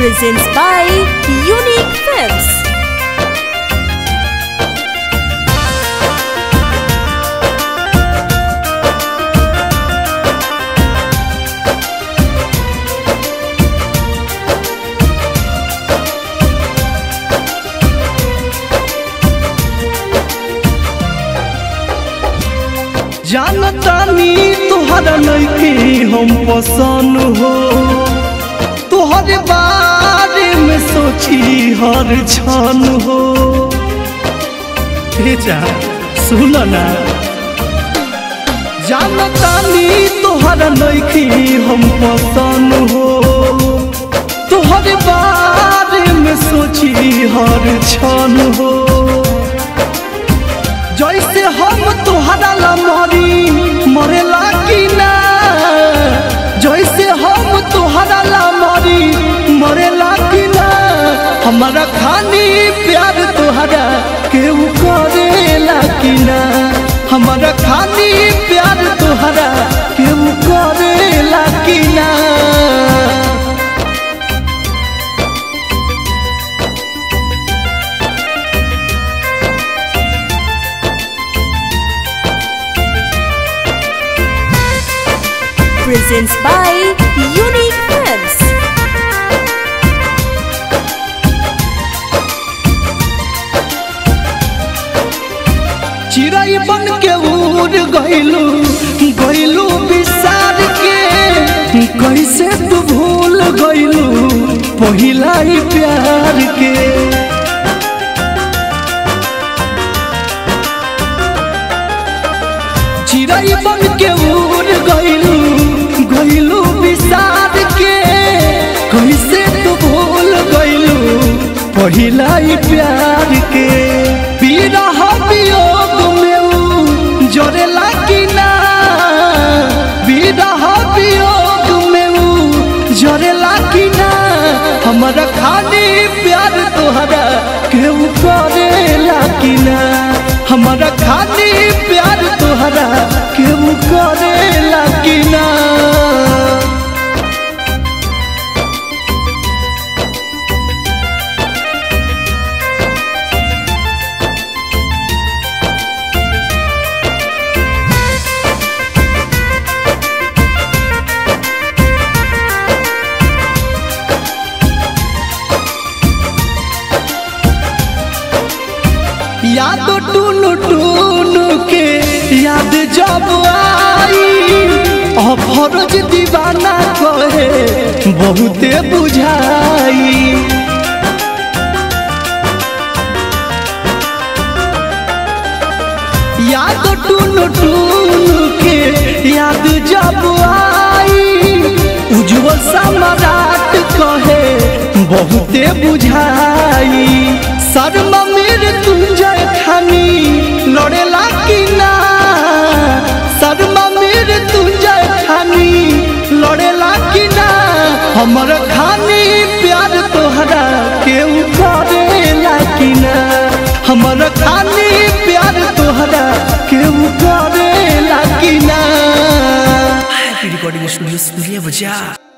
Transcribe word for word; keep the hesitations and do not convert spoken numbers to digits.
presents by Unique Films. जानतानी तुहरा नइखे हम पसंद हो, तुहरे बारे में सोची हर क्षण हो। जा सुन ना, जानतानी तुहरा नइखे हम पसंद हो, तुहरे बारे में सोची हर क्षण हो। जैसे हम तुहरा ला मरी मरेला कि ना, जैसे हम तुहरा ला मरी मरेला कि ना। हमारा खानी प्यार तुहरा केहू करेला कि ना, हमारा खानी प्यार तुहरा केहू करेला कि ना। Presents by Unique Films. चिड़ै बन के उड़ गइलू गइलू बिसार के, कैसे तू भूल गइलू पहिला ही प्यार के। चिड़ै बन के उड़ गइलू गइलू बिसार के, कैसे तू भूल गइलू पहिला ही प्यार के। विरह वियोग में जोरेला कि ना, विरह वियोग में जोरेला कि ना। हमारा खाली प्यार तोहरा केहू करेला कि ना, हमारा खाली प्यार तोहरा केहू करेला कि ना। याद टून टून के याद जब आई, अफरोज दीवाना कहे बहुते बुझाई। याद टून टून के याद जब आई, उज्जवल सम्राट कहे बहुते बुझाई। शर्मा मेरे तुंजय खानी लड़ेला कि ना, शर्मा मेरे तुंजय खानी लड़ेला कि ना। हमर खानी प्यार तोहरा केहू करेला कि ना, हमर खानी प्यार तोहरा केहू करेला कि ना। रिकॉर्डिंग स्टूडियो सूर्या बजा।